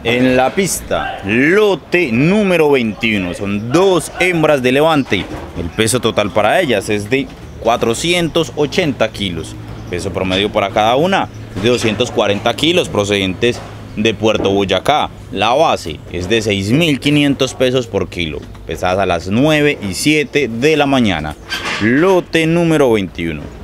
En la pista, lote número 21, son dos hembras de Levante. El peso total para ellas es de 480 kilos. Peso promedio para cada una de 240 kilos procedentes de Puerto Boyacá. La base es de 6.500 pesos por kilo, pesadas a las 9 y 7 de la mañana. Lote número 21.